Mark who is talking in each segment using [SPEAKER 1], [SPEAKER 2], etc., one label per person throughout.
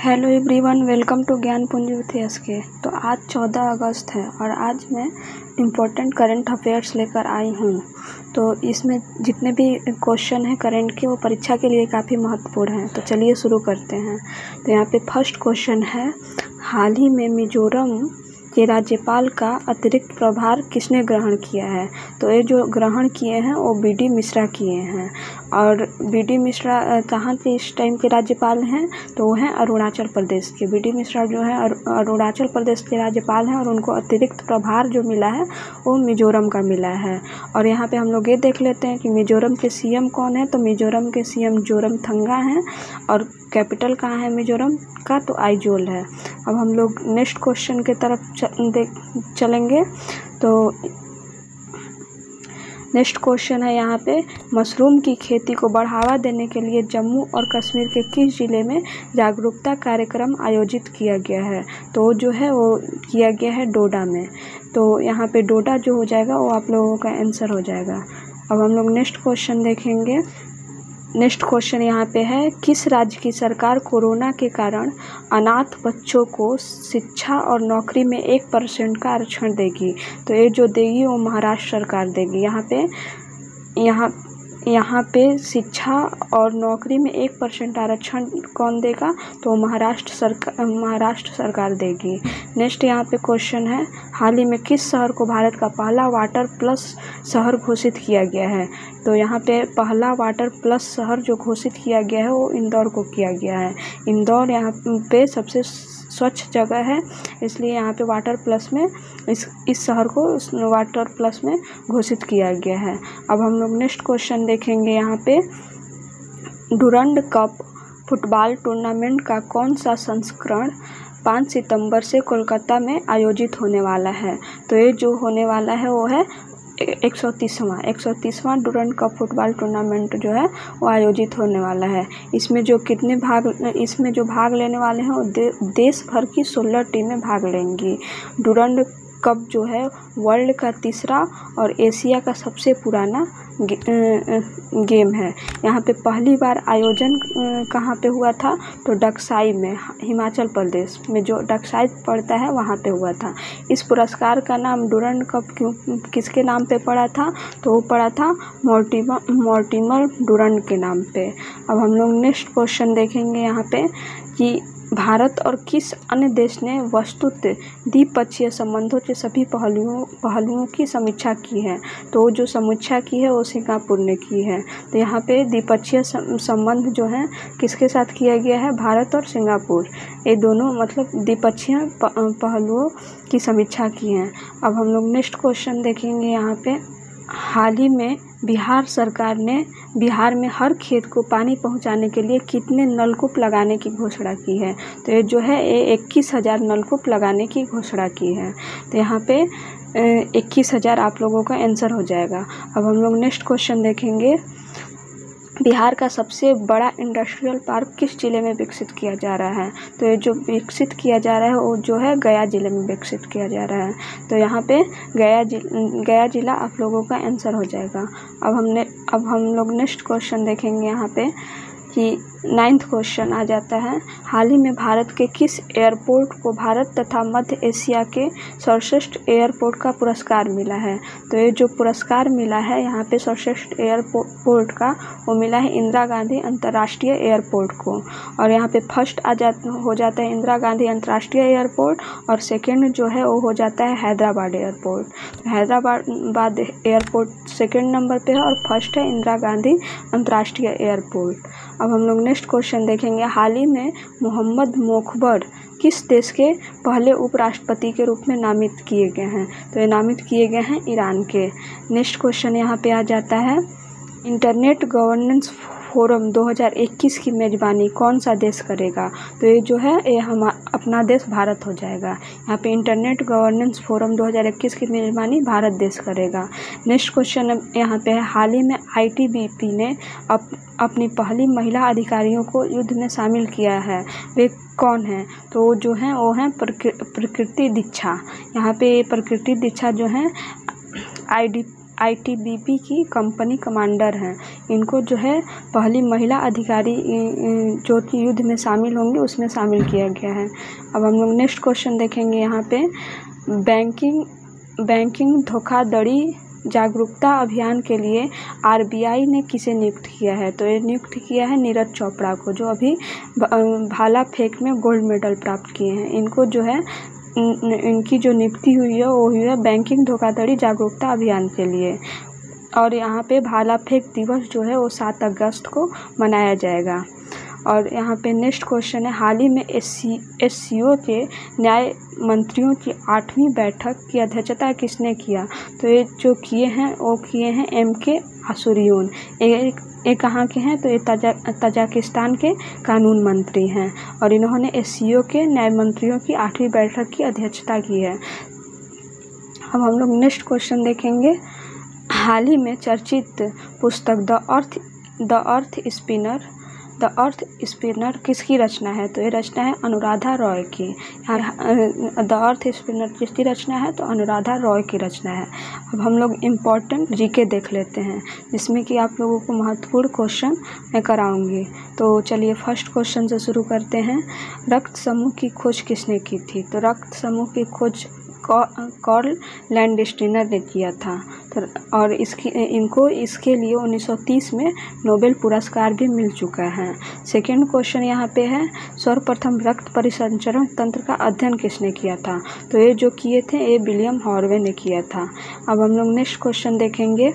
[SPEAKER 1] Hello everyone, welcome to ज्ञान पुंज with SK. तो आज 14 अगस्त है और आज मैं इम्पोर्टेंट करंट अफेयर्स लेकर आई हूँ। तो इसमें जितने भी क्वेश्चन हैं करंट के वो परीक्षा के लिए काफ़ी महत्वपूर्ण हैं। तो चलिए शुरू करते हैं। तो यहाँ पे फर्स्ट क्वेश्चन है, हाल ही में मिजोरम के राज्यपाल का अतिरिक्त प्रभार किसने ग्रहण किया है? तो ये जो ग्रहण किए हैं वो बी.डी. मिश्रा किए हैं। और बी.डी. मिश्रा कहाँ के इस टाइम के राज्यपाल हैं? तो वो हैं अरुणाचल प्रदेश के। बी.डी. मिश्रा जो है अरुणाचल प्रदेश के राज्यपाल हैं और उनको अतिरिक्त प्रभार जो मिला है वो मिजोरम का मिला है। और यहाँ पे हम लोग ये देख लेते हैं कि मिजोरम के सीएम कौन है। तो मिजोरम के सीएम जोरमथंगा हैं और कैपिटल कहाँ है मिजोरम का? तो आइजोल है। अब हम लोग नेक्स्ट क्वेश्चन की तरफ चलेंगे। तो नेक्स्ट क्वेश्चन है यहाँ पे, मशरूम की खेती को बढ़ावा देने के लिए जम्मू और कश्मीर के किस ज़िले में जागरूकता कार्यक्रम आयोजित किया गया है? तो जो है वो किया गया है डोडा में। तो यहाँ पे डोडा जो हो जाएगा वो आप लोगों का आंसर हो जाएगा। अब हम लोग नेक्स्ट क्वेश्चन देखेंगे। नेक्स्ट क्वेश्चन यहाँ पे है, किस राज्य की सरकार कोरोना के कारण अनाथ बच्चों को शिक्षा और नौकरी में 1% का आरक्षण देगी? तो ये जो देगी वो महाराष्ट्र सरकार देगी। यहाँ पे शिक्षा और नौकरी में 1% आरक्षण कौन देगा? तो महाराष्ट्र सरकार देगी। नेक्स्ट यहाँ पे क्वेश्चन है, हाल ही में किस शहर को भारत का पहला वाटर प्लस शहर घोषित किया गया है? तो यहाँ पे पहला वाटर प्लस शहर जो घोषित किया गया है वो इंदौर को किया गया है। इंदौर यहाँ पे सबसे स्वच्छ जगह है, इसलिए यहाँ पे वाटर प्लस में इस शहर को वाटर प्लस में घोषित किया गया है। अब हम लोग नेक्स्ट क्वेश्चन देखेंगे। यहाँ पे डुरंड कप फुटबॉल टूर्नामेंट का कौन सा संस्करण 5 सितंबर से कोलकाता में आयोजित होने वाला है? तो ये जो होने वाला है वो है 130वां डुरंड कप फुटबॉल टूर्नामेंट जो है वो आयोजित होने वाला है। इसमें जो भाग लेने वाले हैं वो देश भर की 16 टीमें भाग लेंगी। डुरंड कप जो है वर्ल्ड का तीसरा और एशिया का सबसे पुराना गेम है। यहाँ पे पहली बार आयोजन कहाँ पे हुआ था? तो डक्साई में, हिमाचल प्रदेश में जो डक्साई पड़ता है वहाँ पे हुआ था। इस पुरस्कार का नाम डुरंड कप किसके नाम पे पड़ा था? तो वो पड़ा था मॉर्टिमर डुरंड के नाम पे। अब हम लोग नेक्स्ट क्वेश्चन देखेंगे यहाँ पे कि भारत और किस अन्य देश ने वस्तुतः द्विपक्षीय संबंधों के सभी पहलुओं की समीक्षा की है? तो जो समीक्षा की है वो सिंगापुर ने की है। तो यहाँ पे द्विपक्षीय संबंध जो है किसके साथ किया गया है? भारत और सिंगापुर, ये दोनों मतलब द्विपक्षीय पहलुओं की समीक्षा की है। अब हम लोग नेक्स्ट क्वेश्चन देखेंगे। यहाँ पे हाल ही में बिहार सरकार ने बिहार में हर खेत को पानी पहुंचाने के लिए कितने नलकूप लगाने की घोषणा की है? तो ये जो है 21,000 नलकूप लगाने की घोषणा की है। तो यहाँ पे 21,000 आप लोगों का आंसर हो जाएगा। अब हम लोग नेक्स्ट क्वेश्चन देखेंगे। बिहार का सबसे बड़ा इंडस्ट्रियल पार्क किस जिले में विकसित किया जा रहा है? तो ये जो विकसित किया जा रहा है वो जो है गया जिले में विकसित किया जा रहा है। तो यहाँ पे गया जिला आप लोगों का आंसर हो जाएगा। अब हम लोग नेक्स्ट क्वेश्चन देखेंगे। यहाँ पे कि 9th क्वेश्चन आ जाता है, हाल ही में भारत के किस एयरपोर्ट को भारत तथा मध्य एशिया के सर्वश्रेष्ठ एयरपोर्ट का पुरस्कार मिला है? तो ये जो पुरस्कार मिला है यहाँ पे सर्वश्रेष्ठ एयरपोर्ट का वो मिला है इंदिरा गांधी अंतर्राष्ट्रीय एयरपोर्ट को। और यहाँ पे फर्स्ट हो जाता है इंदिरा गांधी अंतर्राष्ट्रीय एयरपोर्ट और सेकेंड जो है वो हो जाता है हैदराबाद एयरपोर्ट। तो हैदराबाद एयरपोर्ट सेकेंड नंबर पे है और फर्स्ट है इंदिरा गांधी अंतर्राष्ट्रीय एयरपोर्ट। अब हम लोग नेक्स्ट क्वेश्चन देखेंगे। हाल ही में मोहम्मद मोखबर किस देश के पहले उपराष्ट्रपति के रूप में नामित किए गए हैं? तो ये नामित किए गए हैं ईरान के। नेक्स्ट क्वेश्चन यहाँ पे आ जाता है, इंटरनेट गवर्नेंस फोरम 2021 की मेज़बानी कौन सा देश करेगा? तो ये जो है ये अपना देश भारत हो जाएगा। यहाँ पे इंटरनेट गवर्नेंस फोरम 2021 की मेज़बानी भारत देश करेगा। नेक्स्ट क्वेश्चन यहाँ पे है, हाल ही में आईटीबीपी ने अपनी पहली महिला अधिकारियों को युद्ध में शामिल किया है, वे कौन हैं? तो जो हैं वो हैं प्रकृति दीक्षा। यहाँ पे प्रकृति दीक्षा जो हैं आईटीबीपी की कंपनी कमांडर हैं। इनको जो है पहली महिला अधिकारी जो कि युद्ध में शामिल होंगे उसमें शामिल किया गया है। अब हम लोग नेक्स्ट क्वेश्चन देखेंगे यहाँ पे, बैंकिंग धोखाधड़ी जागरूकता अभियान के लिए आरबीआई ने किसे नियुक्त किया है? तो ये नियुक्त किया है नीरज चोपड़ा को, जो अभी भाला फेंक में गोल्ड मेडल प्राप्त किए हैं। इनको जो है इनकी जो नियुक्ति हुई है वो हुई है बैंकिंग धोखाधड़ी जागरूकता अभियान के लिए। और यहाँ पे भाला फेंक दिवस जो है वो 7 अगस्त को मनाया जाएगा। और यहाँ पे नेक्स्ट क्वेश्चन है, हाल ही में एससीओ के न्याय मंत्रियों की 8वीं बैठक की अध्यक्षता किसने किया? तो ये जो किए हैं वो किए हैं एमके आशुरियोन। ये कहाँ के हैं? तो ये तजाकिस्तान के कानून मंत्री हैं और इन्होंने एससीओ के न्याय मंत्रियों की 8वीं बैठक की अध्यक्षता की है। अब हम लोग नेक्स्ट क्वेश्चन देखेंगे, हाल ही में चर्चित पुस्तक द अर्थ स्पिनर किसकी रचना है? तो ये रचना है अनुराधा रॉय की। द अर्थ स्पिनर किसकी रचना है? तो अनुराधा रॉय की रचना है। अब हम लोग इम्पोर्टेंट जीके देख लेते हैं जिसमें कि आप लोगों को महत्वपूर्ण क्वेश्चन मैं कराऊंगी। तो चलिए फर्स्ट क्वेश्चन से शुरू करते हैं। रक्त समूह की खोज किसने की थी? तो रक्त समूह की खोज कार्ल लैंडस्टीनर ने किया था। और इनको इसके लिए 1930 में नोबेल पुरस्कार भी मिल चुका है। सेकेंड क्वेश्चन यहाँ पे है, सर्वप्रथम रक्त परिसंचरण तंत्र का अध्ययन किसने किया था? तो ये जो किए थे ये विलियम हार्वे ने किया था। अब हम लोग नेक्स्ट क्वेश्चन देखेंगे,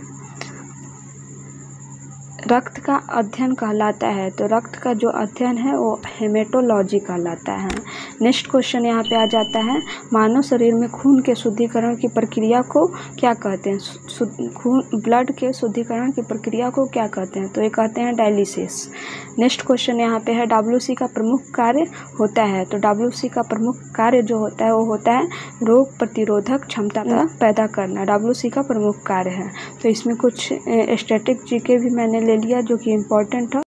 [SPEAKER 1] रक्त का अध्ययन कहलाता है? तो रक्त का जो अध्ययन है वो हेमेटोलॉजी कहलाता है। नेक्स्ट क्वेश्चन यहाँ पे आ जाता है, मानव शरीर में खून के शुद्धिकरण की प्रक्रिया को क्या कहते हैं? ब्लड के शुद्धिकरण की प्रक्रिया को क्या कहते हैं? तो ये कहते हैं डायलिसिस। नेक्स्ट क्वेश्चन यहाँ पे है, डब्ल्यूसी का प्रमुख कार्य होता है? तो डब्ल्यूसी का प्रमुख कार्य जो होता है वो होता है रोग प्रतिरोधक क्षमता पैदा करना, डब्ल्यूसी का प्रमुख कार्य है। तो इसमें कुछ स्टैटिक जीके भी मैंने ले लिया जो कि इम्पोर्टेंट है।